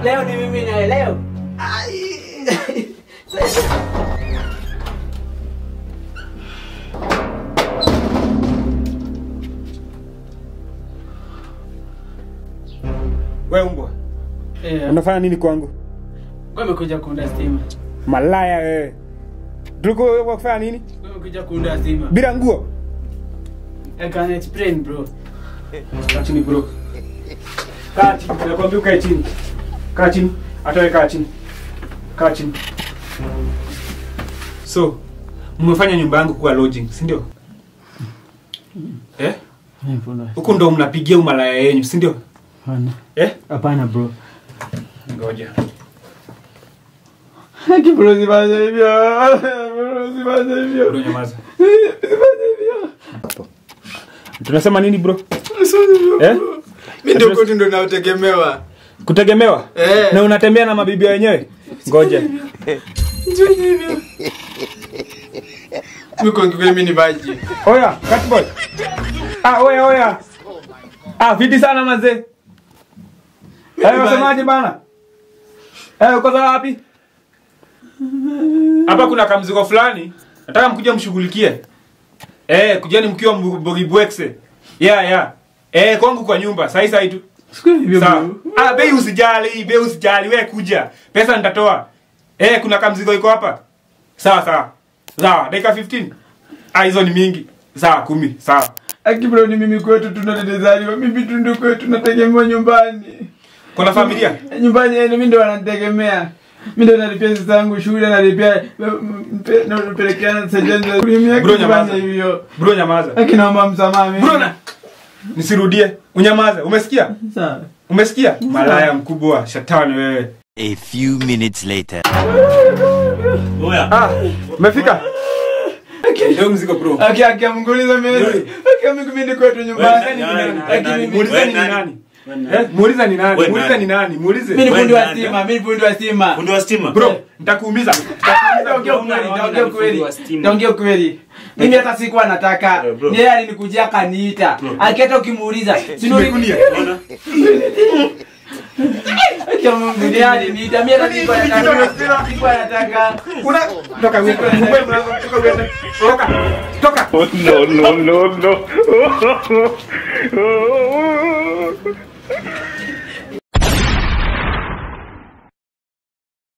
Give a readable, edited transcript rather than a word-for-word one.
Leo ni mimi na leo. Wewe mbwa. Unafanya nini kwangu? Wewe umekuja kuunda stima. Malaya wewe. Tulikuwa kufanya nini? Wewe umekuja kuunda stima. Bila nguo. I can explain bro. Kaa chini bro. Kaa chini. Nakwambia ukae chini. Kaa chini. Hata wewe kaa chini. Kaa chini. So, mmefanya nyumba yangu kuwa lodging, si ndio? Huko ndo mnapigia umalaya yenu, si ndio? Hapana. Hapana bro. Ngoja. Haki bro sifanye hivyo. Bro sifanye hivyo. Bro nyamaza. Sifanye hivyo. Tunasema nini bro? Mimi ndio koti ndo nategemewa. Kutegemewa? Na unatembea na mabibi wenyewe? Ngoja. Njoo hivi. Mimi ni baji. Oya, cat boy. Oya. Vidi sana mazee. Unasemaje bana? Uko wapi? Hapa kuna kamzigo fulani. Nataka mkuje mshughulikie. Kujeni mkiwa mbogibwexe. Yeah. Kwangu kwa nyumba, sai tu. Sawa. Bei usijali, wewe kuja. Pesa nitatoa. Kuna kamzigo iko hapa. Sawa. Dakika 15. Hizo ni mingi. Sawa 10. Sawa. Aki bro ni mimi kwetu tunadedezaliwa. Mimi tu ndio kwetu tunategemea nyumbani. Kuna familia? Nyumbani mimi ndo wanategemea. Mimi ndo nalipia pesa zangu shule, nalipia napelekea sajanja. Bro nyamaza. Aki naomba msamaha mimi. Bro nisirudie. Unyamaze. Umesikia? Sawa. Umesikia? Malaya mkubwa, shetani wewe. A few minutes later. Oya. Umefika? Leo mzigo bro. Aki munguliza mimi. Aki mimi kwetu nyumbani. Muulize ni nani? Muulize ni nani? Muulize. Mimi ni fundi wa stima. Fundi wa stima. Bro, nitakuumiza. Naongea kweli. Mimi hata sikuwa nataka. Ni yeye alinikujia kaniita. Akieta ukimuuliza, si ndio nikulia? Unaona? Kama mgeni niita mimi hata sikuwa nataka. Toka wewe. Toka. No.